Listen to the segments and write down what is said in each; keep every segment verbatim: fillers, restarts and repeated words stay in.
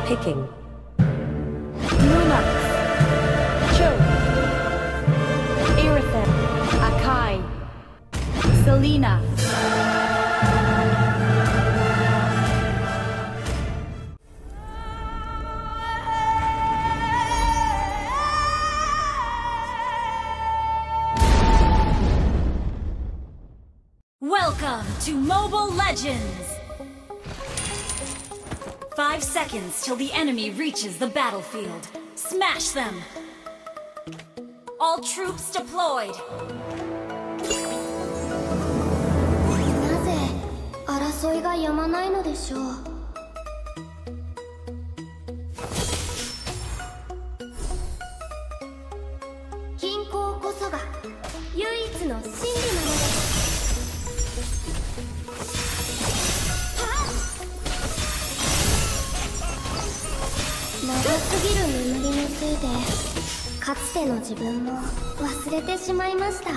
picking. Lunax, Cho, Irithan, Akai, Selena. Welcome to Mobile Legends! Five seconds till the enemy reaches the battlefield. Smash them! All troops deployed! なぜ争いが止まないのでしょう。均衡こそが唯一の真理なのです。長すぎる眠りのせいでかつての自分も忘れてしまいました。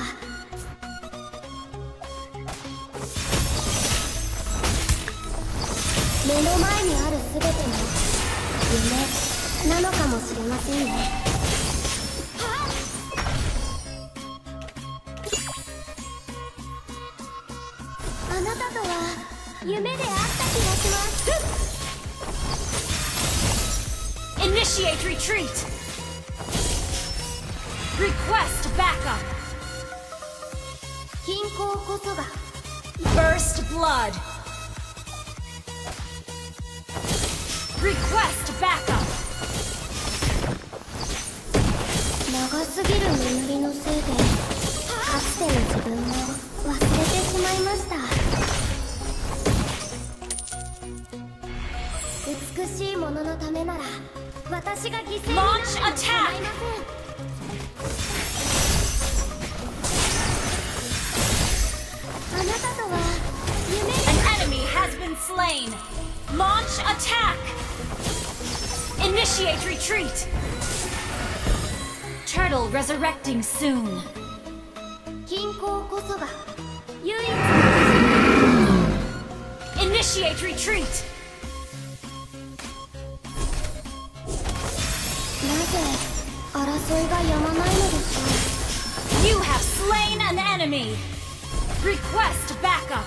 目の前にある全ても夢なのかもしれませんね。あなたとは夢であった気がします。 Initiate retreat! Request backup! 均衡こそが First blood! Request backup! 長すぎる眠りのせいでかつての自分も忘れてしまいました。美しいもののためなら私が犠牲になっても構いません。あなたとは夢で An enemy has been slain! Launch attack! Initiate retreat! Turtle resurrecting soon! 均衡こそが唯一 Initiate retreat! なぜ争いが止まないのでしょう。 You have slain an enemy! Request backup!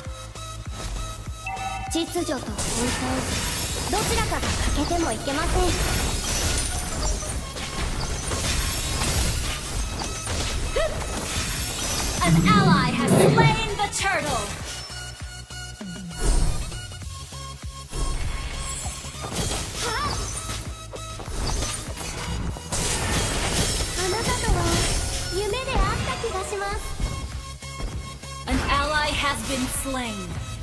秩序と混沌どちらかが欠けてもいけません。 An ally has slain the turtle! あなたとは夢であった気がします。 An ally has been slain.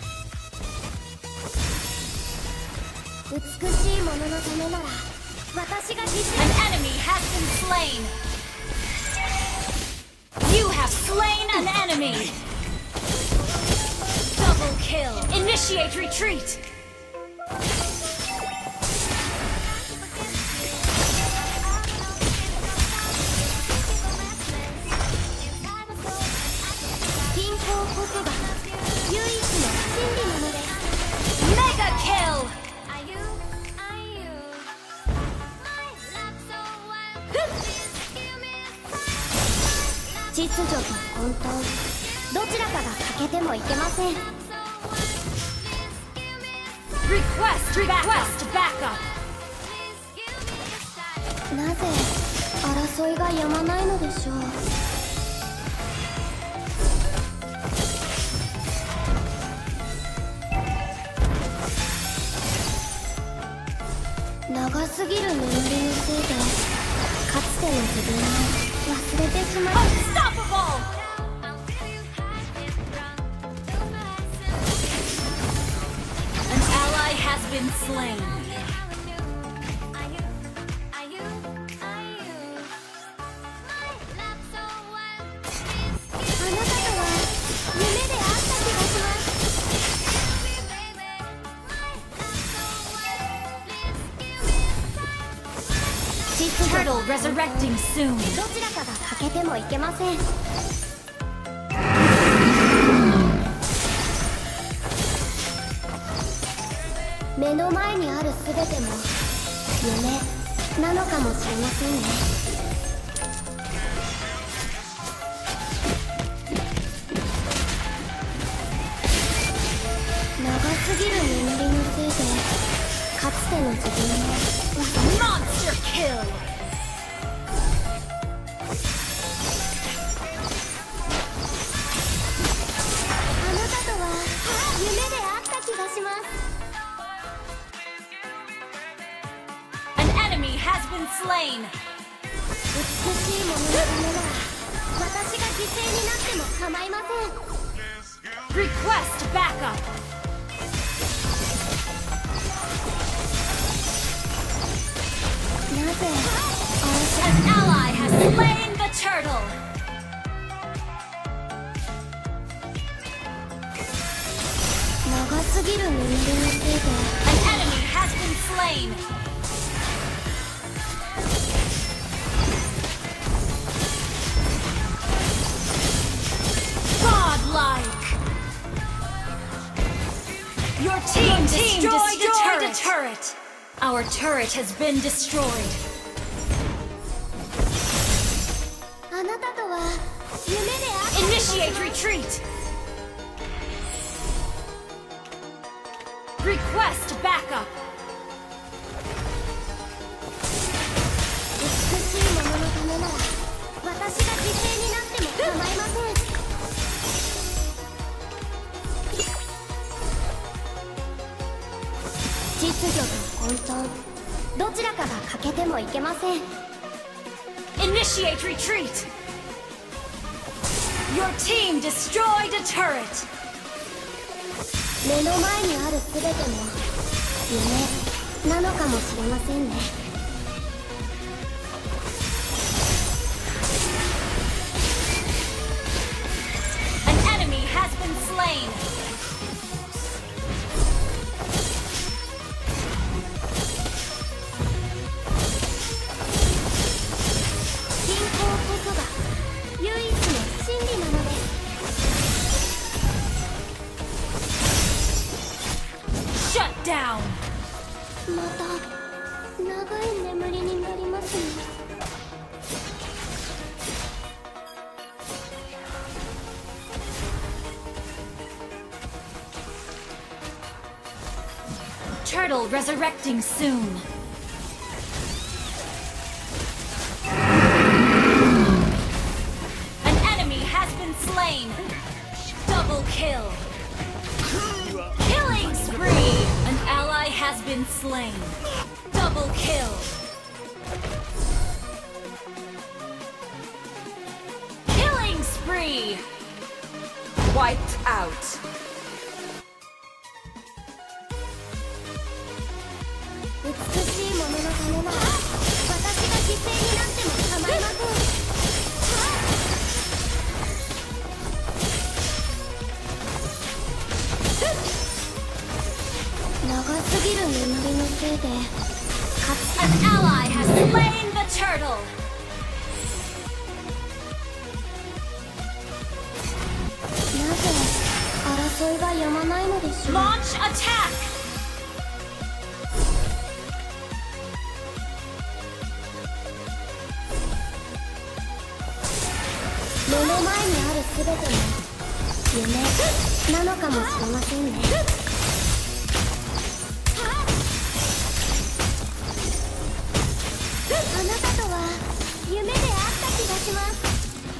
美しいもののためなら私が犠牲 An enemy has been slain. You have slain an enemy. Double kill. Initiate retreat. Mega kill. 秩序と混沌どちらかが欠けてもいけません。 Request request backup. なぜ争いが止まないのでしょう。長すぎる眠りのせいでかつての自分を忘れてしまい Unstoppable. An ally has been slain. あなたとは夢であった気がします。 Turtle resurrecting soon. どちらかが欠けてもいけません。目の前にある全ても夢なのかもしれませんね。長すぎる眠りのせいでかつての自分も Monster kill! あなたとは夢であった気がします。 An enemy has been slain! 美しいもののためなら私が犠牲になっても構いません。 Request backup! なぜ An ally has slain the turtle! 長すぎる眠りのせいで An enemy has been slain! Godlike! Your team, team destroyed, destroyed a turret. turret! Our turret has been destroyed. あなたとは夢であった気がし Initiate ます。 retreat! Request backup! 美しいもののためなら私が犠牲になっても構いません。秩序と混沌、どちらかが欠けてもいけません。 Initiate retreat! Your team destroyed a turret! 目の前にある全ても夢なのかもしれませんね。 An enemy has been slain! 信仰こそが唯一の真理なのです。 Shut down! また長い眠りになりますね。 Turtle resurrecting soon. An enemy has been slain. Double kill. Killing spree. An ally has been slain. Double kill. Killing spree. Wiped out. 美しいもののためなら私が犠牲になっても構いません。長すぎる眠りのせいでかつ An ally has slain the turtle. なぜ争いが止まないのでしょう。 Launch attack. 目の前にある全ても夢なのかもしれませんね。あなたとは夢であった気がします。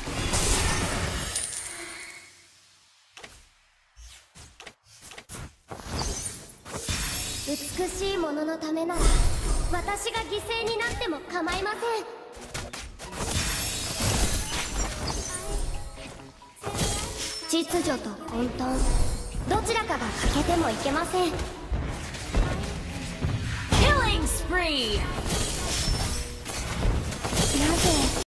美しいもののためなら私が犠牲になっても構いません。秩序と混沌、どちらかが欠けてもいけません。 Killing spree. なぜ